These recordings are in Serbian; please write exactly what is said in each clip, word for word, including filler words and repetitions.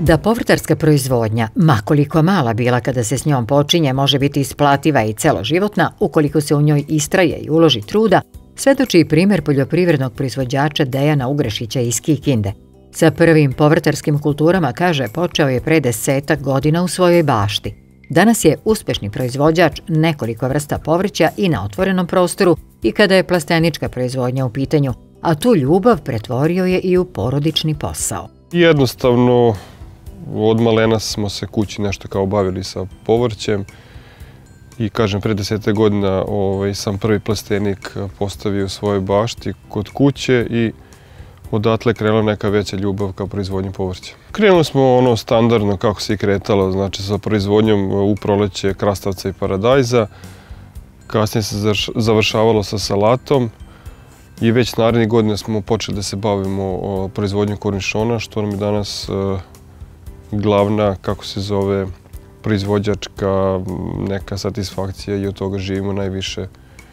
Da povrtarska proizvodnja, makoliko mala bila kada se s njom počinje, može biti isplativa i celoživotna ukoliko se u njoj istraje i uloži truda, svedoči i primjer poljoprivrednog proizvođača Dejana Ugrešića iz Kikinde. Sa prvim povrtarskim kulturama, kaže, počeo je pre desetak godina u svojoj bašti. Danas je uspešni proizvođač nekoliko vrsta povrća i na otvorenom prostoru i kada je plastenička proizvodnja u pitanju, a tu ljubav pretvorio je i u porodični posao. Jednostavno, od malena smo se kući nešto kao bavili sa povrćem i kažem, pre desete godina ovaj, sam prvi plastenik postavio u svojoj bašti kod kuće i odatle krenula neka veća ljubav ka proizvodnji povrća. Krenuli smo ono standardno kako se i kretalo, znači sa proizvodnjom u proleće krastavca i paradajza, kasnije se završavalo sa salatom i već narednih godina smo počeli da se bavimo proizvodnjom kornišona, što nam je danas glavna, kako se zove, proizvođačka neka satisfakcija i od toga živimo najviše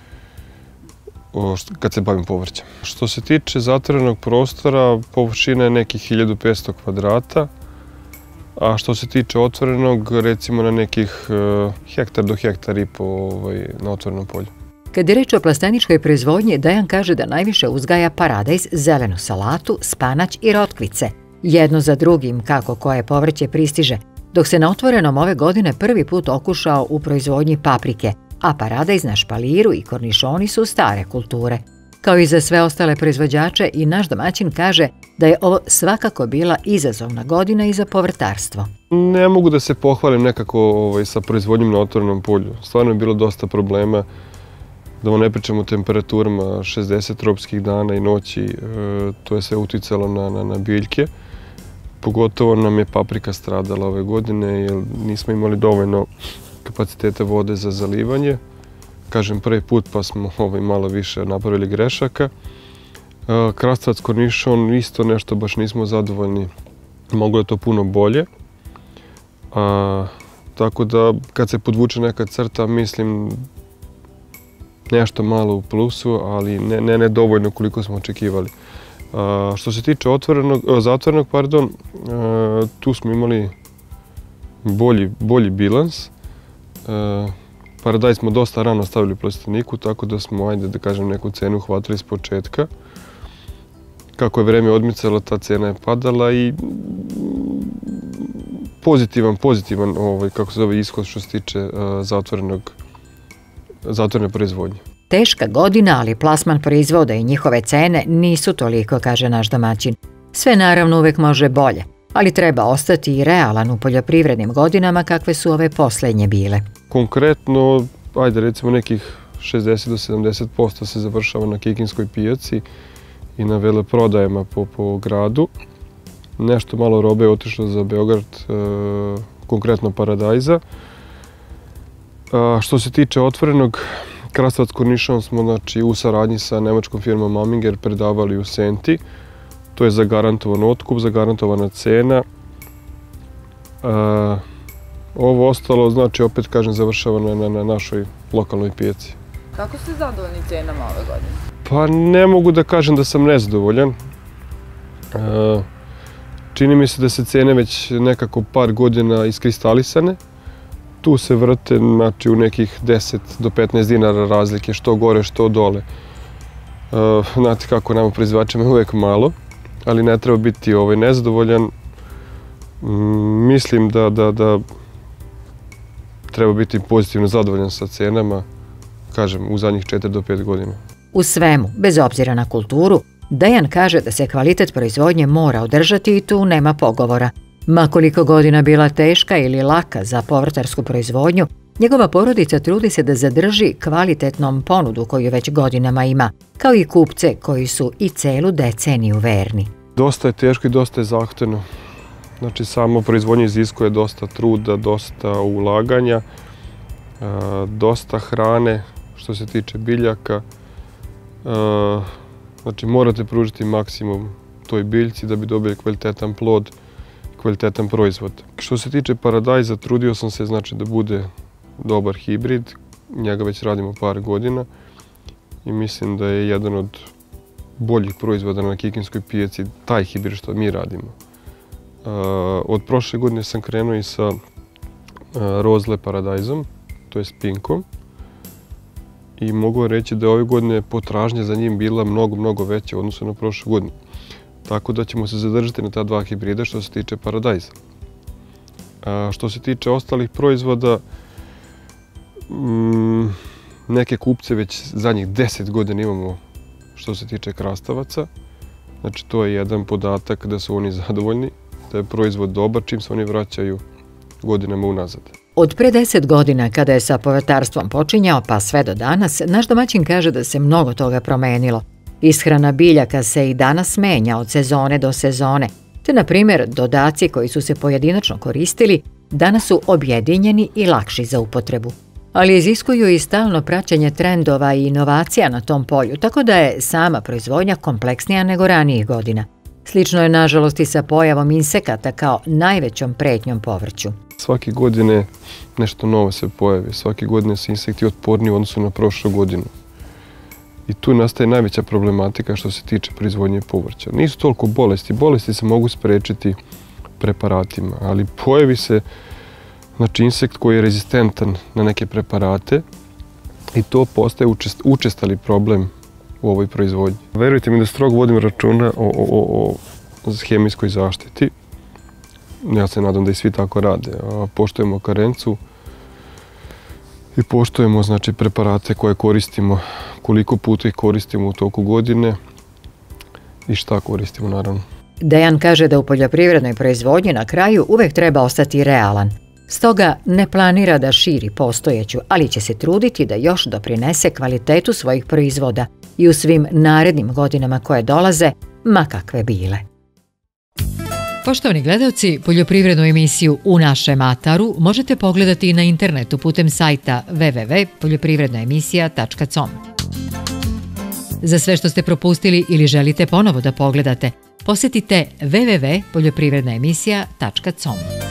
kad se bavim povrćem. Što se tiče zatvorenog prostora, površina je nekih hiljadu petsto kvadrata, a što se tiče otvorenog, recimo na nekih hektar do hektar i po na otvorenom polju. Kad je reč o plasteničkoj proizvodnji, Dejan kaže da najviše uzgaja paradajz, zelenu salatu, spanać i rotkvice. Jedno za drugim kako koje povrće pristiže, dok se na otvorenom ove godine prvi put okušao u proizvodnji paprike, a paradajz na špaliru i kornišoni su stare kulture. Kao i za sve ostale proizvođače, i naš domaćin kaže da je ovo svakako bila izazovna godina i za povrtarstvo. Ne mogu da se pohvalim nekako sa proizvodnjom na otvorenom polju. Stvarno je bilo dosta problema, da vam ne pričamo o temperaturama, šezdeset tropskih dana i noći, to je sve uticalo na biljke. Pogotovo nam je paprika stradala ove godine jer nismo imali dovoljno kapaciteta vode za zalivanje. Kažem, prvi put pa smo malo više napravili grešaka. Krastavac, kornišon, isto nešto baš nismo zadovoljni. Moglo je to puno bolje. Tako da, kad se podvuče neka crta, mislim nešto malo u plusu, ali ne dovoljno koliko smo očekivali. Što se tiče zatvorenog, pardon, tu smo imali bolji bilans. Paradajz smo dosta rano stavili u plasteniku, tako da smo, ajde da kažem, neku cenu uhvatili s početka. Kako je vreme odmicalo, ta cena je padala i pozitivan, pozitivan, kako se zove, ishod što se tiče zatvorene proizvodnje. Teška godina, ali plasman proizvoda i njihove cene nisu toliko, kaže naš domaćin. Sve naravno uvek može bolje, ali treba ostati i realan u poljoprivrednim godinama kakve su ove poslednje bile. Konkretno, ajde recimo nekih šezdeset do sedamdeset posto se završava na kikinskoj pijaci i na veleprodajama po gradu. Nešto malo robe je otišlo za Beograd, konkretno paradajza. Što se tiče otvorenog, krastavac kornišon smo u saradnji sa nemačkom firmom Maminger predavali u Senti. To je zagarantovan otkup, zagarantovana cena. Ovo ostalo, znači, opet kažem, završava na našoj lokalnoj pijaci. Kako ste zadovoljni cenama ove godine? Pa ne mogu da kažem da sam nezadovoljan. Čini mi se da se cene već nekako par godina iskristalisane. Tu se vrte, znači, u nekih deset do petnaest dinara razlike, što gore, što dole. Znate kako nama proizvođačima je uvek malo, ali ne treba biti nezadovoljan. Mislim da treba biti pozitivno zadovoljan sa cenama, kažem, u zadnjih četiri do pet godina. U svemu, bez obzira na kulturu, Dejan kaže da se kvalitet proizvodnje mora održati i tu nema pogovora. Ma koliko godina bila teška ili laka za povrtarsku proizvodnju, njegova porodica trudi se da zadrži kvalitetnom ponudu koju već godinama ima, kao i kupce koji su i celu deceniju verni. Dosta je teško i dosta je zahtevno. Znači, samo proizvodnje iziskuje dosta truda, dosta ulaganja, dosta hrane što se tiče biljaka. Znači, morate pružiti maksimum toj biljci da bi dobili kvalitetan plod, kvalitetan proizvod. Što se tiče paradajza, trudio sam se, znači, da bude dobar hibrid. Njega već radimo par godina i mislim da je jedan od boljih proizvoda na kikinskoj pijaci taj hibrid što mi radimo. Od prošle godine sam krenuo i sa Rozle paradajzom, to je pinkom. I mogu reći da je ove godine potražnja za njim bila mnogo, mnogo veća u odnosu na prošlu godinu. Tako da ćemo se zadržati na ta dva hibrida što se tiče paradajza. A što se tiče ostalih proizvoda, mm, neke kupce već zadnjih deset godina imamo što se tiče krastavaca. Znači to je jedan podatak da su oni zadovoljni, da je proizvod dobar čim se oni vraćaju godinama unazad. Od pre deset godina, kada je sa povrtarstvom počinjao, pa sve do danas, naš domaćin kaže da se mnogo toga promenilo. Ishrana biljaka se i danas menja od sezone do sezone, te, na primjer, dodaci koji su se pojedinačno koristili, danas su objedinjeni i lakši za upotrebu. Ali iziskuju i stalno praćenje trendova i inovacija na tom polju, tako da je sama proizvodnja kompleksnija nego ranijih godina. Slično je, nažalost, i sa pojavom insekata kao najvećom pretnjom povrću. Svake godine nešto novo se pojavi, svake godine su insekti otporniji u odnosu na prošlu godinu. I tu nastaje najveća problematika što se tiče proizvodnje povrća. Nisu toliko bolesti, bolesti se mogu sprečiti preparatima, ali pojavi se znači, insekt koji je rezistentan na neke preparate i to postaje učest, učestali problem u ovoj proizvodnji. Verujte mi da strogo vodim računa o, o, o hemijskoj zaštiti. Ja se nadam da i svi tako rade. Poštujemo karencu i poštujemo znači, preparate koje koristimo, koliko puta ih koristimo u toku godine i šta koristimo naravno. Dejan kaže da u poljoprivrednoj proizvodnji na kraju uvek treba ostati realan. Stoga ne planira da širi postojeću, ali će se truditi da još doprinese kvalitetu svojih proizvoda i u svim narednim godinama koje dolaze, ma kakve bile. Poštovani gledalci, poljoprivrednu emisiju U našem ataru možete pogledati na internetu putem sajta w w w tačka poljoprivredna emisija tačka com. Za sve što ste propustili ili želite ponovo da pogledate, posjetite w w w tačka poljoprivredna emisija tačka com.